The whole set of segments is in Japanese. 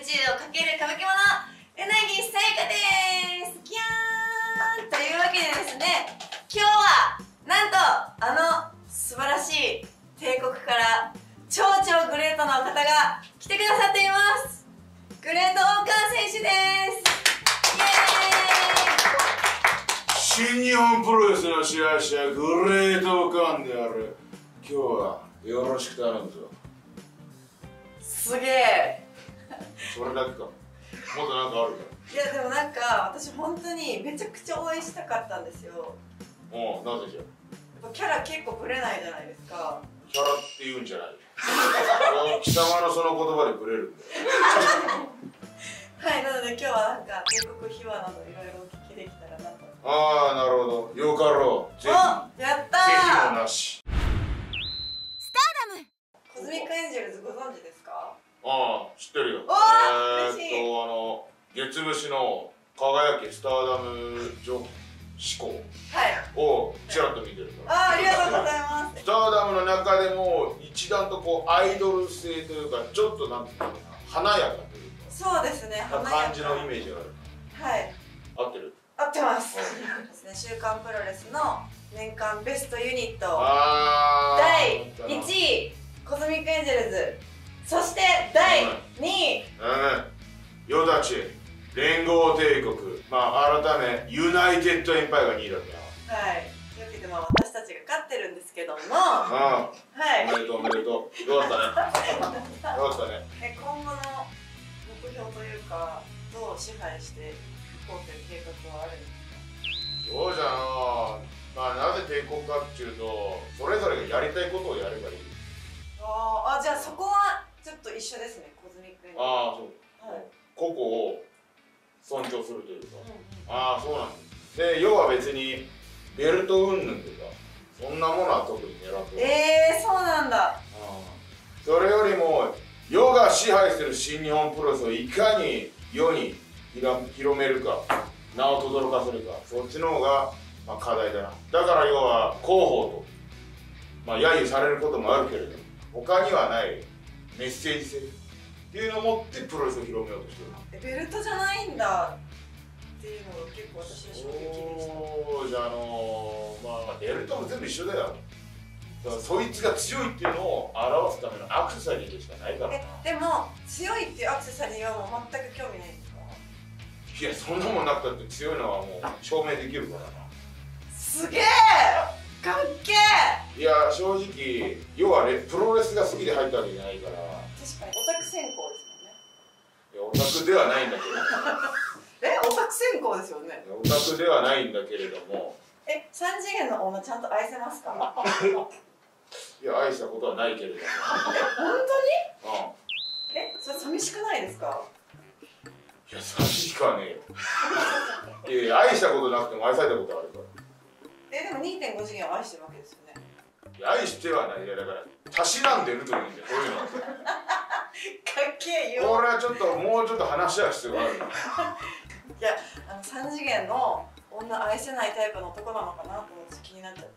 宙をかける歌舞伎者うなぎさやかです。キャーンというわけでですね、今日はなんと素晴らしい帝国から超グレートなお方が来てくださっています。グレート・オーカー選手です。イエーイ。 新日本プロレスの支配者グレート・オーカーンである。今日はよろしく頼むぞ。 すげえ。 それだけか。もっとなんかあるか。 いやでもなんか私本当にめちゃくちゃ応援したかったんですよ。 おう、なぜじゃ。 やっぱキャラ結構ブレないじゃないですか。 キャラって言うんじゃない。貴様のその言葉でブレるんだよ。 はい、なので今日はなんか帝国秘話などいろいろお聞きできたらなと。 ああ、なるほど。よかろう。ぜひ。 やったー。 ぜひもなし。 スターダム。コズミックエンジェルズご存知ですか？ ああ、知ってるよ。 嬉しい。 月節の輝きスターダム女子校をちらっと見てるから。 ありがとうございます。 スターダムの中でも一段とこうアイドル性というか、ちょっとなんていうのかな、華やかというか、 そうですね、 感じのイメージがある。 はい、 合ってる？ 合ってますですね。週刊プロレスの年間ベストユニット第1位コズミックエンジェルズ、そして第2位よだち連合帝国、改めユナイテッドエンパイアが2位だったな。 はい、というわけで私たちが勝ってるんですけども、はい、 おめでとうおめでとう。よかったね。よかったね。 今後の目標というか、どう支配していこうという計画はあるんですか？ そうじゃな、なぜ帝国かっていうと、それぞれがやりたいことをやればいい。 じゃあそこはちょっと一緒ですね、コズミックエンジェルズ。 そう、はい、個々を尊重するというか、そうなんです。で、要は別にベルト云々とかそんなものは特に狙ってない。 そうなんだ。 それよりも世が支配する新日本プロレスをいかに世に広めるか、名を轟かせるか、そっちの方が課題だな。だから要は広報と揶揄されることもあるけれど、他にはないメッセージ性っていうのを持ってプロレスを広めようとしてる。 ベルトじゃないんだっていうのが結構私は衝撃でした。 そうじゃベルトも全部一緒だよ。だからそいつが強いっていうのを表すためのアクセサリーでしかないからな。 でも強いっていうアクセサリーはもう全く興味ないんですか？ いや、そんなもんなくたって強いのはもう証明できるからな。すげえかっけえ。いや、正直要はプロレスが好きで入ったわけじゃないから。 確かにオタク専攻ですもんね。 いや、オタクではないんだけどオタク専攻ですよね。 オタクではないんだけれども。 3次元の女ちゃんと愛せますか？ いや、愛したことはないけれども。 本当に？それ寂しくないですか？ いや、寂しくはねえよ。いや、愛したことなくても愛されたことあるから。 でも 2.5 次元を愛してるわけですよね。 いや、愛してはない。いや、だからたしなんでるというんで、こういうのはかっけえよ。 これはちょっともうちょっと話し合う必要がある。いや、3次元の女愛せないタイプの男なのかなと思って気になっちゃって。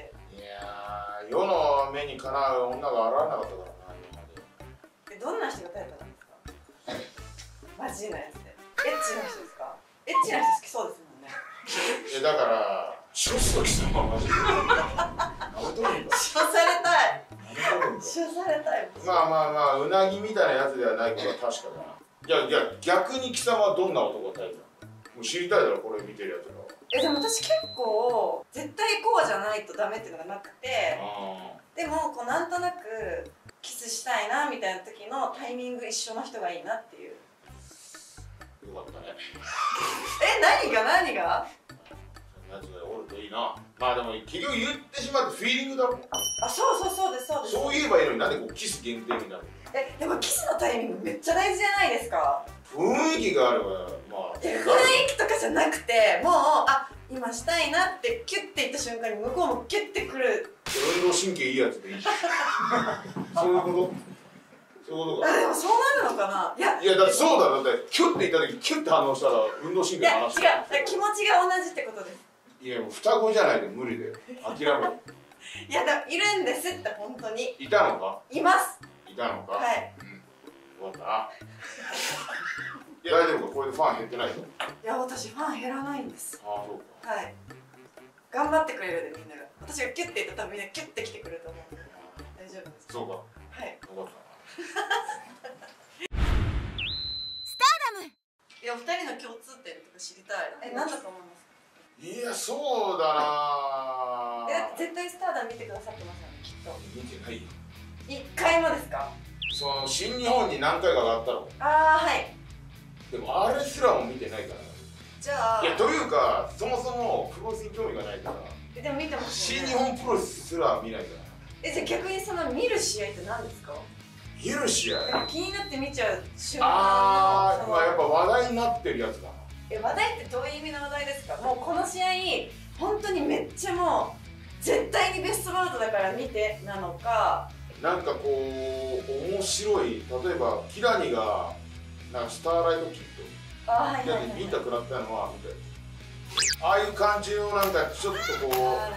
いやー、世の目にかなう女が現れなかったからな、今まで。 どんな人がタイプなんですか？マジなやつで。エッチな人ですか？エッチな人好きそうですもんね。 だからショスと貴様はマジでシュされたい。シュされたい。 うなぎみたいなやつではないことは確かだな。いや逆に貴様はどんな男がタイプなの？もう知りたいだろ、これ見てるやつらは。 でも私結構絶対こうじゃないとダメっていうのがなくて、でもこうなんとなくキスしたいなみたいな時のタイミング一緒の人がいいなっていう。 よかったね。 何がそんなやつがおるといいな。でも結局言ってしまってフィーリングだろ。 そうです。 そう言えばいいのに、なんでこうキス限定になる？ でもキスのタイミングめっちゃ大事じゃないですか。 雰囲気があれば雰囲気とかじゃなくて、もう今したいなってキュッて言った瞬間に向こうもキュッてくる。 運動神経いいやつでいいじゃん。そういうこと？そういうことか。 でもそうなるのかな。いやだってそうだろ。だってキュッて言った時キュッて反応したら運動神経の話。 違う、気持ちが同じってことです。 いや、もう双子じゃないと無理だよ。諦めろ。 いや、いるんですって、本当に。 いたのか？ います。 いたのか？ はい。 よかったな。いや大丈夫か、これでファン減ってないと。 いや私ファン減らないんです。 ああそうか。 はい、頑張ってくれるでみんなが。私がキュッて言ったら多分みんなキュッて来てくると思うんで大丈夫です。 そうか。 はい、 よかったな。 いやお二人の共通点とか知りたい。何だと思いますか？ いやそうだな。 絶対スターダム見てくださってますよねきっと。 見てないよ。 1回もですか？ その新日本に何回か上がったの。 ああはい。 でもあれすらも見てないから。 じゃあいやというかそもそもプロレスに興味がないから。 でも見てますよね。 新日本プロレスすら見ないから。 じゃあ逆にその見る試合って何ですか？ 見る試合。 気になって見ちゃう瞬間の。 ああ、まあやっぱ話題になってるやつかな。 話題ってどういう意味の話題ですか？もうこの試合本当にめっちゃもう絶対にベストバウトだから見てなのか、 なんかこう面白い、例えばキラニがなんかスターライトキッドで見たくなったのは見たよ。ああいう感じのなんかちょっとこう、もう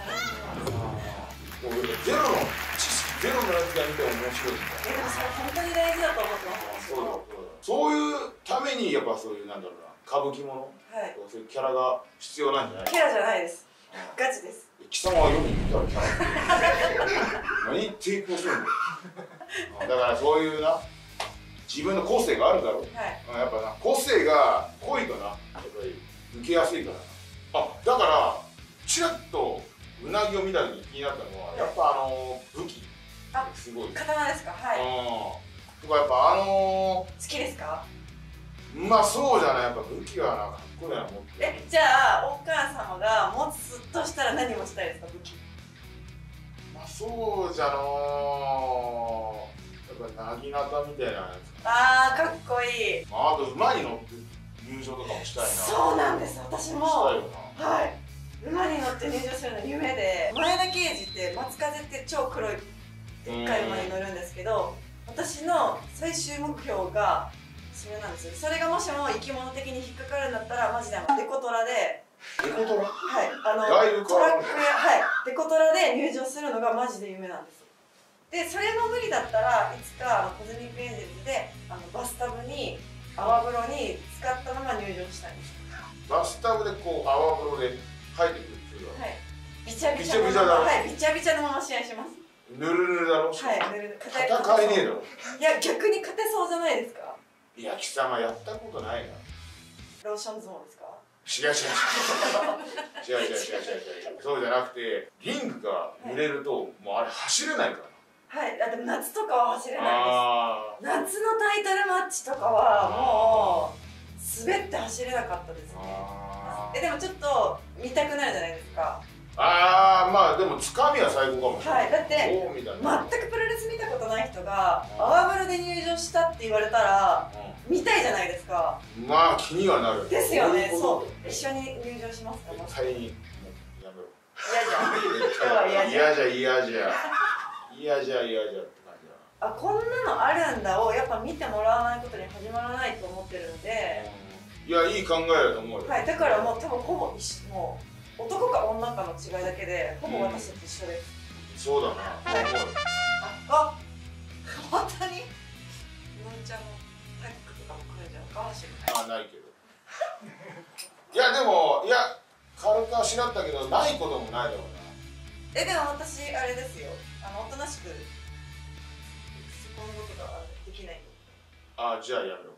ゼロの知識ゼロのやつが見て面白いみたいな。 でもそれ本当に大事だと思ってます。 そういうためにやっぱそういうなんだろうな、歌舞伎もの、はい、そういうキャラが必要なんじゃない？ キャラじゃないです。ガチです。 貴様は世に見たらキャラ何抵抗するんだよ。だからそういうな自分の個性があるだろう、はい、やっぱな個性が濃いかな、やっぱり受けやすいからな。あ、だからちらっとうなぎを見た時に気になったのは、やっぱ武器すごい。 刀ですか？はい。 とかやっぱ好きですか？ まあそうじゃない、やっぱ武器がなかっこいいなと思って。 じゃあお母様が持つとしたら何をしたいですか？武器。 まあそうじゃのやっぱなぎなたみたいなやつ。 ああかっこいい。 あと馬に乗って入場とかもしたいな。 そうなんです、私も。 したいよな。はい、 馬に乗って入場するの夢で、前田慶次って松風って超黒いでっかい馬に乗るんですけど、私の最終目標がそれなんですよ。それがもしも生き物的に引っかかるんだったらマジでデコトラで、 デコトラ、 はい、 トラックや、はい、デコトラで入場するのがマジで夢なんです。でそれも無理だったらいつかコズミックエンジェルズでバスタブに泡風呂に使ったまま入場したいんです。 バスタブでこう泡風呂で入ってくるっていうのは、はい、 ビチャビチャのまま、はい、ビチャビチャのまま試合します。 ぬるぬるだろ。はい、 ぬるぬる。 戦えねえだろ。 いや逆に勝てそうじゃないですか？ いや貴様やったことないな。 ローション相撲ですか？ 違うそうじゃなくて、リングが濡れるともうあれ走れないから。はい、 でも夏とかは走れないです。夏のタイトルマッチとかはもう滑って走れなかったですね。でもちょっと見たくなるじゃないですか。 まあでもつかみは最高かもしれない。 はい、だって全くプロレス見たことない人が泡風呂で入場したって言われたら見たいじゃないですか。 まあ気にはなるですよね。そう、一緒に入場しますか？ 絶対にやめろ。 嫌じゃ嫌じゃって感じだ。 こんなのあるんだをやっぱ見てもらわないことに始まらないと思ってるので。 いやいい考えだと思うよ。 はい、だからもう多分ほぼもう男か女かの違いだけでほぼ私たち一緒です。 そうだな。 はい。本当にのんちゃんのタッグとかも来るんじゃないかもしれない。 ないけど。いやでも軽くあしらったけどないこともないだろうな。 でも私あれですよ。おとなしくこのことができない。 じゃあやめろ。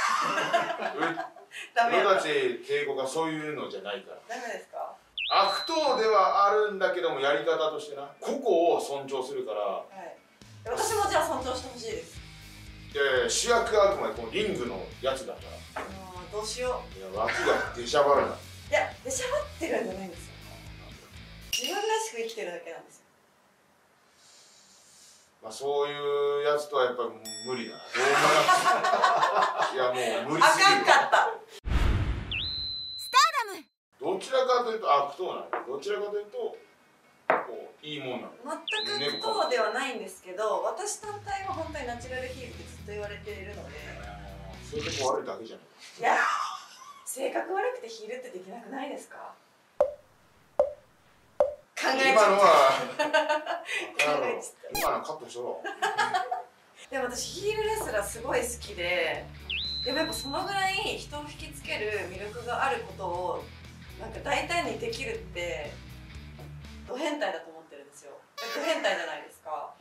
俺たち敬語がそういうのじゃないから。 ダメですか？ 悪党ではあるんだけどもやり方としてな、個々を尊重するから。はい。 私もじゃあ尊重してほしいです。 主役はあくまでこのリングのやつだから。 どうしよう。 いや脇が出しゃばるな。 いや出しゃばってるんじゃないんですよ。自分らしく生きてるだけなんですよ。 まあそういうやつとはやっぱり無理だな。どう思います？いやもう無理すぎる。 あかんかった。 スターダム。 どちらかというと悪党なの。どちらかというとこういいもんなの。 全く悪党ではないんですけど、私単体は本当にナチュラルヒールってずっと言われているので。 そういうとこ悪いだけじゃない。 いや性格悪くてヒールってできなくないですか？考えちゃった。 今のカットしろ。 でも私ヒールレスラーすごい好きで、でもやっぱそのぐらい人を引きつける魅力があることをなんか大胆にできるってド変態だと思ってるんですよ。ド変態じゃないですか。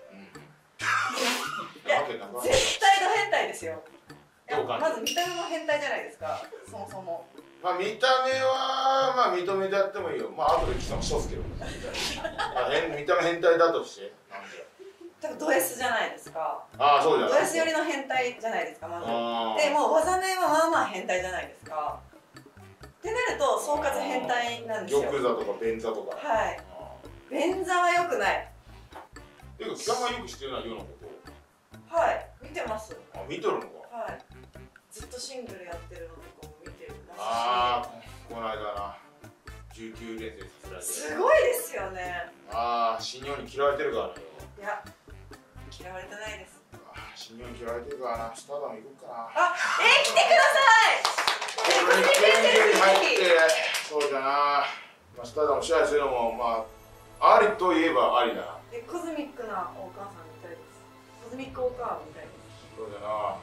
いや絶対ド変態ですよ。まず見た目も変態じゃないですか、そもそも。 まあ見た目はまあ認めてやってもいいよ。まあ後で貴様一つけど見た目変態だとしてなんで多分ド S じゃないですか。 ああそうじゃない。 ド S 寄りの変態じゃないですかまず。でもう技名はまあまあ変態じゃないですか。ってなると総括変態なんですよ。 玉座とか便座とか。 はい。便座は良くない。 てか貴様はよく知ってるなようなこと。 はい。見てます。 あ見とるのか。 はい。ずっとシングルやってるのとかも見てるますし。 ああこの間な19連戦させられて。 すごいですよね。 ああ新日本に嫌われてるからね。 いや嫌われてないです。 新日本に嫌われてるからな。スターダム行こうかな。 あ来てください。 俺に入ってそうだな。まあスターダム支配するのもまあありといえばありだな。 コズミックなお母さんみたいです。コズミックお母みたいです。 そうだな。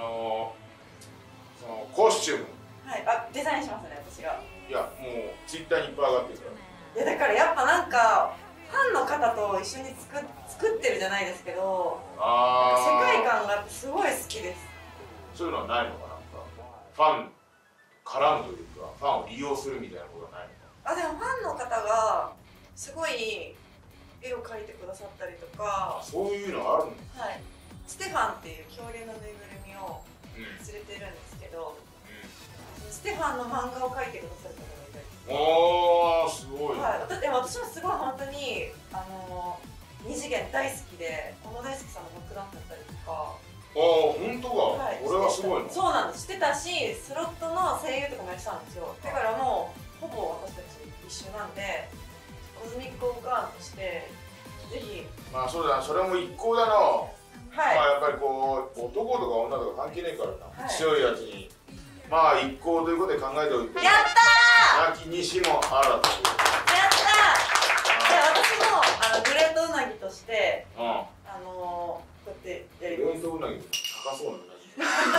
そのコスチューム。 はい。デザインしますね私が。 いやもうツイッターにいっぱい上がってるから。 いやだからやっぱなんかファンの方と一緒に作ってるじゃないですけど、世界観がすごい好きです。 そういうのはないのかな。ファン絡むというかファンを利用するみたいなことはないのか。 でもファンの方がすごい絵を描いてくださったりとか。 そういうのあるの。 はい。ステファンっていう恐竜のぬいぐるみを連れてるんですけど、ステファンの漫画を描いてくださる方がいたり。 おーすごい。 はい。でも私もすごい本当に二次元大好きで、小野大輔さんのバックダンスだったりとか。 本当か。 はい、 俺はすごいの。 そうなんです。してたし、スロットの声優とかもやってたんですよ。だからもうほぼ私たち一緒なんで、コズミックオーガーンとしてぜひ。まあそうだな、それも一向だな。 はい。 まあやっぱりこう男とか女とか関係ねえからな。はい、強いやつにまあ一向ということで考えておいて。 やったー。 泣きにしもあらず。 やったー。で私もグレートウナギとして、こうやってやります。 グレートウナギ高そうなうなぎ。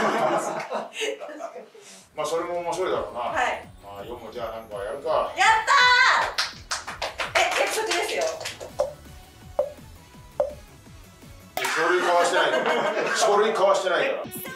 まあそれも面白いだろうな。はい。まあ4もじゃあなんかやるか。 やったー。約束ですよ。 書類交わしてないから。書類交わしてないから。